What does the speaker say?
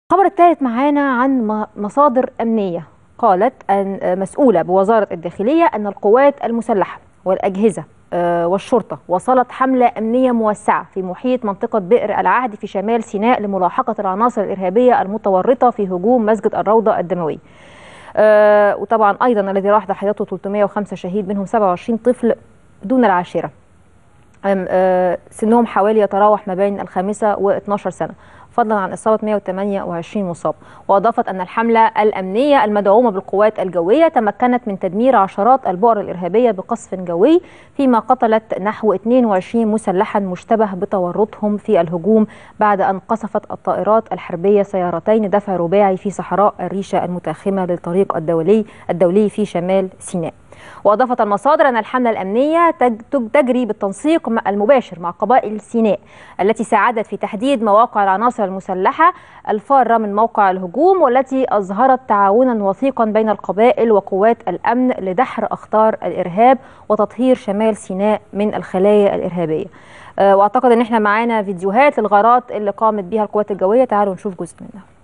الخبر الثالث معانا عن مصادر أمنية قالت أن مسؤولة بوزارة الداخلية أن القوات المسلحة والأجهزة والشرطة وصلت حملة أمنية موسعة في محيط منطقة بئر العهد في شمال سيناء لملاحقة العناصر الإرهابية المتورطة في هجوم مسجد الروضة الدموي. وطبعا أيضا الذي راح ضحيته 305 شهيد منهم 27 طفل دون العاشرة، سنهم حوالي يتراوح ما بين الخامسة و12 سنة، فضلا عن إصابة 128 مصاب. وأضافت أن الحملة الأمنية المدعومة بالقوات الجوية تمكنت من تدمير عشرات البؤر الإرهابية بقصف جوي، فيما قتلت نحو 22 مسلحا مشتبه بتورطهم في الهجوم بعد أن قصفت الطائرات الحربية سيارتين دفع رباعي في صحراء الريشة المتاخمة للطريق الدولي في شمال سيناء. وأضافت المصادر أن الحملة الأمنية تجري بالتنسيق المباشر مع قبائل سيناء التي ساعدت في تحديد مواقع العناصر المسلحة الفارة من موقع الهجوم، والتي أظهرت تعاونا وثيقا بين القبائل وقوات الأمن لدحر أخطار الإرهاب وتطهير شمال سيناء من الخلايا الإرهابية. وأعتقد أن احنا معانا فيديوهات للغارات اللي قامت بها القوات الجوية، تعالوا نشوف جزء منها.